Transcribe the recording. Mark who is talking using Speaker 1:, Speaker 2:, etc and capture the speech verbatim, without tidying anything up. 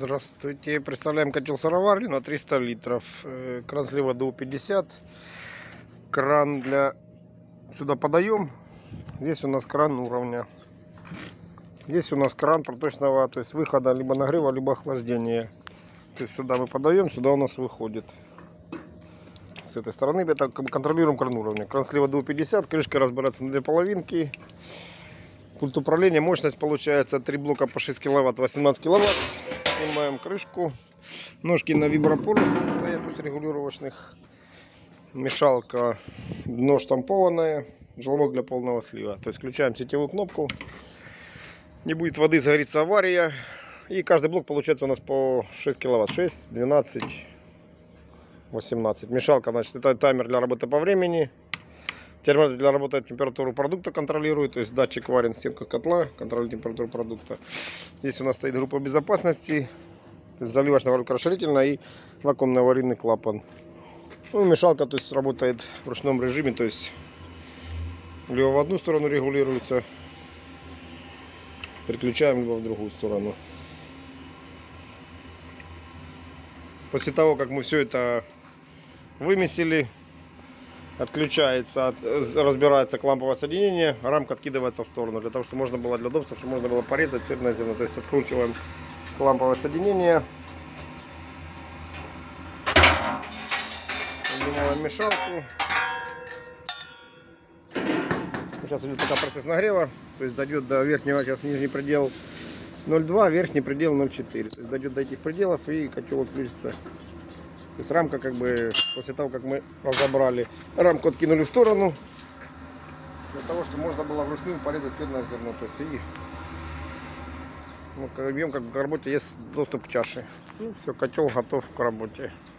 Speaker 1: Здравствуйте. Представляем котел-сыроварню на триста литров. Кран слева ДУ пятьдесят. Кран для... Сюда подаем. Здесь у нас кран уровня. Здесь у нас кран проточного, то есть выхода либо нагрева, либо охлаждения. То есть сюда мы подаем, сюда у нас выходит. С этой стороны это контролируем кран уровня. Кран слева ДУ пятьдесят. Крышка разбирается на две половинки. Пульт управления. Мощность получается три блока по шесть киловатт, восемнадцать киловатт. Снимаем крышку. Ножки на вибропорах стоят, то есть регулировочных. Мешалка, дно штампованное. Желобок для полного слива. То есть включаем сетевую кнопку. Не будет воды, загорится авария. И каждый блок получается у нас по шесть киловатт. шесть, двенадцать, восемнадцать. Мешалка, значит, это таймер для работы по времени. Термометр для работы температуру продукта контролирует. То есть датчик варен в стенках котла, контролирует температуру продукта. Здесь у нас стоит группа безопасности. Заливочно-расширительная и вакуумно-аварийный клапан. Ну, мешалка, то есть, работает в ручном режиме. То есть либо в одну сторону регулируется. Переключаем либо в другую сторону. После того, как мы все это вымесили, отключается, от, разбирается ламповое соединение, рамка откидывается в сторону, для того, чтобы можно было для удобства, чтобы можно было порезать цельное зерно. То есть откручиваем ламповое соединение, поднимаем мешалку. Сейчас идет пока процесс нагрева, то есть дойдет до верхнего, сейчас нижний предел ноль два, верхний предел ноль четыре. То есть дойдет до этих пределов и котел отключится. То есть рамка, как бы, после того, как мы разобрали, рамку откинули в сторону, для того, чтобы можно было вручную порезать цельное зерно. То есть и ну, как, как к работе есть доступ к чаше. Ну, все, котел готов к работе.